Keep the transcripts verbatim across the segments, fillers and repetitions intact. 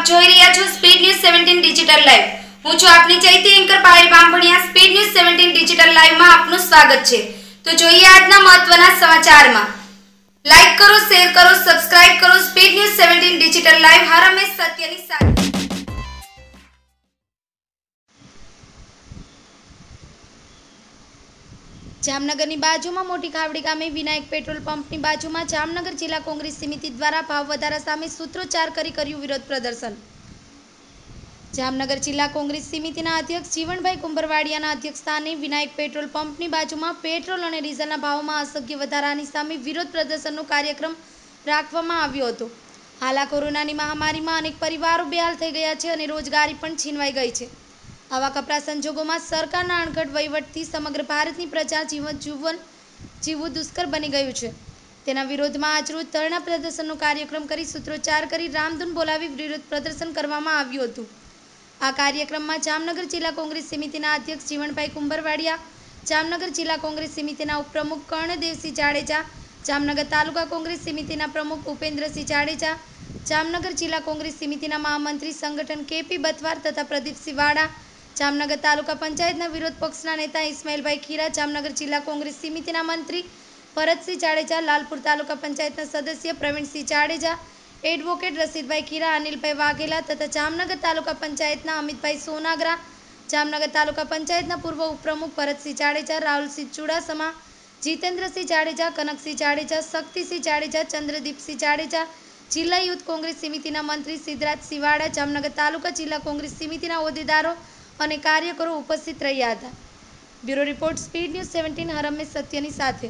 આપ જોઈ રહ્યા છો speed news seventeen digital live. હું છું આપની ચૈતી anchor Payal Bambhaniya. Speed news seventeen digital live માં આપનું સ્વાગત છે। તો જોઈએ આજના મહત્વના સમાચારમાં। લાઈક કરો, શેર કરો, સબસ્ક્રાઇબ કરો। Speed news seventeen digital live હર હંમેશ સત્યની સાથે। જામનગરની બાજુમાં મોટી ખાવડી ગામે વિનાયક પેટ્રોલ પંપની બાજુમાં જામનગર જિલ્લા કોંગ્રેસ સમિતિ દ્વારા ભાવ વધારા સામે સૂત્રોચ્ચાર કરી કર્યું વિરોધ પ્રદર્શન। જામનગર જિલ્લા કોંગ્રેસ સમિતિના અધ્યક્ષ જીવણભાઈ કુંભરવાડિયાના અધ્યક્ષસ્થાને વિનાયક પેટ્રોલ પંપની બાજુમાં પેટ્રોલ અને ડીઝલના ભાવોમાં અસંખ્ય વધારાની સામે વિરોધ પ્રદર્શનનો કાર્યક્રમ રાખવામાં આવ્યો હતો। હાલ આ કોરોનાની મહામારીમાં અનેક પરિવારો બેહાલ થઈ ગયા છે અને રોજગારી પણ છીનવાઈ ગઈ છે। આવા કપરા સંજોગોમાં સરકારના અણઘડ વહીવટથી સમગ્ર ભારતની પ્રજા જીવન જીવન જીવવું દુષ્કર બની ગયું છે। તેના વિરોધમાં આજરોજ ધરણા પ્રદર્શનનો કાર્યક્રમ કરી સૂત્રોચ્ચાર કરી રામધૂન બોલાવી વિરોધ પ્રદર્શન કરવામાં આવ્યું હતું। આ કાર્યક્રમમાં જામનગર જિલ્લા કોંગ્રેસ સમિતિના અધ્યક્ષ જીવણભાઈ કુંભરવાડિયા, જામનગર જિલ્લા કોંગ્રેસ સમિતિના ઉપપ્રમુખ કર્ણદેવસિંહ જાડેજા, જામનગર તાલુકા કોંગ્રેસ સમિતિના પ્રમુખ ઉપેન્દ્રસિંહ જાડેજા, જામનગર જિલ્લા કોંગ્રેસ સમિતિના મહામંત્રી સંગઠન કેપી બથવાર તથા પ્રદીપસિંહ વાડા, જામનગર તાલુકા પંચાયતના વિરોધ પક્ષના નેતા ઇસ્માઇલભાઈ ખીરા, જામનગર જિલ્લા કોંગ્રેસ સમિતિના મંત્રી ભરતસિંહ જાડેજા, લાલપુર તાલુકા પંચાયતના સદસ્ય પ્રવીણસિંહ જાડેજા, એડવોકેટ રશીદભાઈ ખીરા, અનિલભાઈ વાઘેલા તથા જામનગર તાલુકા પંચાયતના અમિતભાઈ સોનાગરા, જામનગર તાલુકા પંચાયતના પૂર્વ ઉપપ્રમુખ ભરતસિંહ જાડેજા, રાહુલસિંહ ચુડાસમા, જીતેન્દ્રસિંહ જાડેજા, કનકસિંહ જાડેજા, શક્તિસિંહ જાડેજા, ચંદ્રદીપસિંહ જાડેજા, જિલ્લા યુથ કોંગ્રેસ સમિતિના મંત્રી સિદ્ધરાજસિંહ વાડા, જામનગર તાલુકા જિલ્લા કોંગ્રેસ સમિતિના હોદ્દેદારો અને કાર્યકરો ઉપસ્થિત રહ્યા હતા। Bureau report, speed news seventeen હર હંમેશ સત્યની સાથે।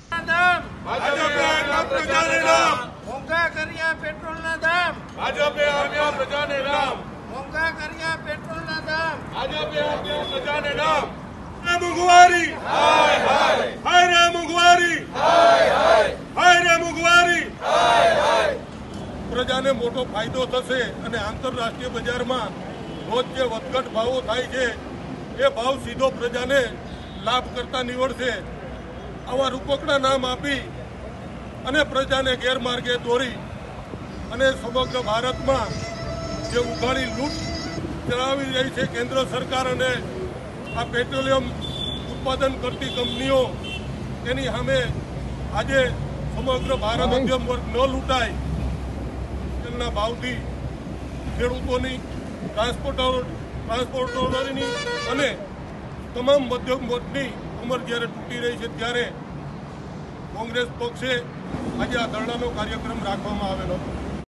મોંઘા કર્યા પેટ્રોલના દામ, ભાજપે આપ્યા પ્રજાને નામ। મોંઘા કર્યા પેટ્રોલના દામ, ભાજપે આપ્યા પ્રજાને નામ। મોંઘવારી હાય હાય હાય રે મોંઘવારી હાય હાય હાય રે મોંઘવારી હાય હાય। પ્રજાને મોટો ફાયદો થશે અને આંતરરાષ્ટ્રીય બજારમાં રોજ જે વધઘટ ભાવો થાય છે એ ભાવ સીધો પ્રજાને લાભ કરતા નીવડશે। આવા રૂપકના નામ આપી અને પ્રજાને ગેરમાર્ગે દોરી અને સમગ્ર ભારતમાં જે ઉઘાડી લૂંટ ચલાવી રહી છે કેન્દ્ર સરકાર અને આ પેટ્રોલિયમ ઉત્પાદન કરતી કંપનીઓ, તેની સામે આજે સમગ્ર ભારત મધ્યમ વર્ગ ન લૂંટાય તેના ભાવથી ખેડૂતોની, ટ્રાન્સપોર્ટર ટ્રાન્સપોર્ટરોની અને તમામ મધ્યમ વર્ગની કમર જ્યારે તૂટી રહી છે ત્યારે કોંગ્રેસ પક્ષે આજે આ ધરણાનો કાર્યક્રમ રાખવામાં આવેલો હતો।